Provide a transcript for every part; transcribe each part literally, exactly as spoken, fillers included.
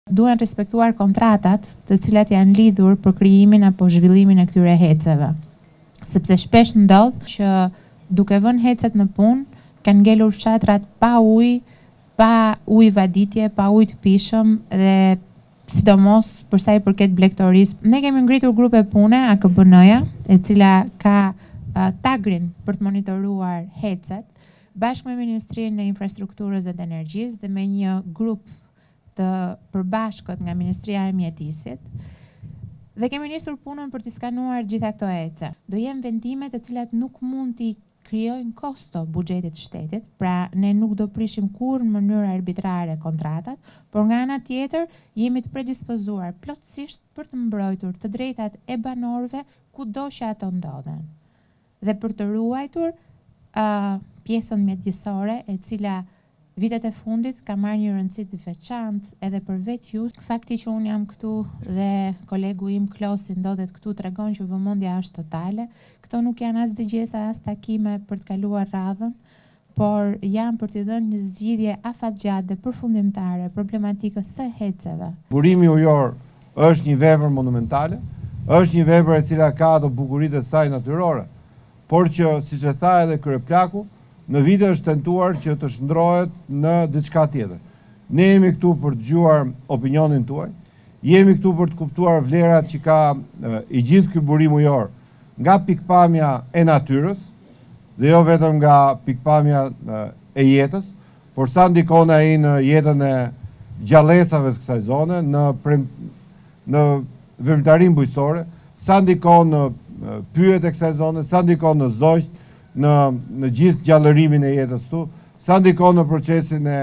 duhen respektuar kontratat të cilat janë lidhur për krijimin apo zhvillimin e këtyre heceve. Sepse shpesh ndodh që duke vënë hecet në punë, kanë ngelur fshatrat pa ujë, pa ujë vaditje, pa ujë të pishëm dhe sidomos për sa i përket blegtorisë. Ne kemi ngritur grupe pune A K B N-ja, e cila ka uh, tagrin për të monitoruar hecet, bashkë me Ministrinë e Infrastrukturës dhe të Energjisë dhe me një grup të përbashkët nga Ministria e Mjedisit. Dhe kemi nisur punën për të skanuar gjitha këto ece. Do jem vendime të cilat nuk mund t'i krijojnë kosto buxhetit të shtetit, pra ne nuk do prishim kur në mënyrë arbitrare kontratat, por nga ana tjetër jemi të predispozuar plotësisht për të mbrojtur të drejtat e banorëve kudo që ato ndodhen. Dhe për të ruajtur uh, pjesën mjedisore, e cila vitet e fundit ka marrë një rëndësi të veçantë edhe për vetë ju. Fakti që unë jam këtu dhe kolegu im Klosi ndodhet këtu tregon që vëmendja është totale. Këto nuk janë as dëgjesa as takime për të kaluar radhën, por janë për të dhënë një zgjidhje afatgjatë dhe përfundimtare problematikës së heceve. Burimi ujor është një vepër monumentale, është një vepër e cila ka ato bukuritë e saj natyrore, por që siç e tha edhe kryeplaku, në vite është tentuar që të shndrohet në diçka tjetër. Ne jemi këtu për të dëgjuar opinionin tuaj, jemi këtu për të kuptuar vlerat që ka e, i gjithë ky burim ujor nga pikpamja e natyrës, dhe jo vetëm nga pikpamja e, e jetës, por sa ndikon ai në jetën e gjallësave të kësaj zone, në prem, në veprimtarinë bujqësore, sa ndikon në pyjet e kësaj zone, sa ndikon në zogjt, Në, në gjithë gjallërimin e jetës tu, sa ndikon në procesin e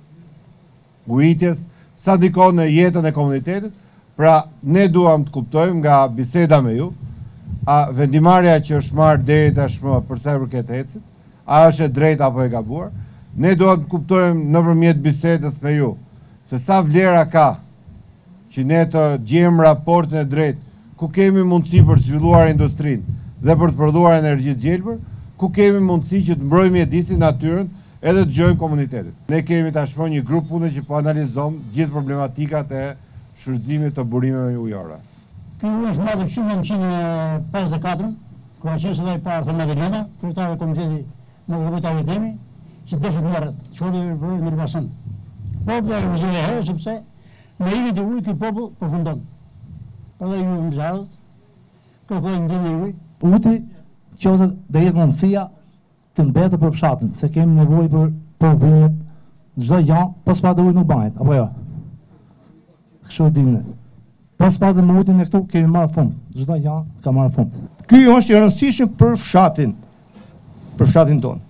ujitjes, sa ndikon në jetën e komunitetit. Pra ne duam të kuptojmë nga biseda me ju, a vendimarrja që është marrë deri tashmë për sa i përket hecit, a është e drejtë apo e gabuar. Ne duam të kuptojmë nëpërmjet bisedës me ju se sa vlera ka që ne të gjejmë raportin e drejtë ku kemi mundësi për të zhvilluar industrinë dhe për të prodhuar energji të gjelbër, ku kemi mundësi që të mbrojmë mjedisin, natyrën, edhe të gjojmë komunitetit. Ne kemi tashmë një grup pune që po analizon gjithë problematikat e shfrytëzimit të burimeve ujore. Ky ujë është marrë shumë në nëntëqind e pesëdhjetë e katër, ku aqë së dhe i parë Thema Dilena, kryetari i komiteti në komitari temi, që dëshë të merret, që dhe i përvojë në ribason. Populli e rëzoj e herë, sepse me ivit e ujë, ky popull përfundon. Për dhe ju më zharët, kërkojnë ndihmë e ujë. Uti qose dhe jetë mundësia të mbetë për fshatin, se kemi nevojë për prodhimet, çdo gjë, pas pa dhe ujë nuk bëhet, apo jo? Kështu dimë. Pas pa dhe me ujin e këtu kemi marrë fund, çdo gjë ka marrë fund. Ky është i rëndësishëm për fshatin, për fshatin tonë.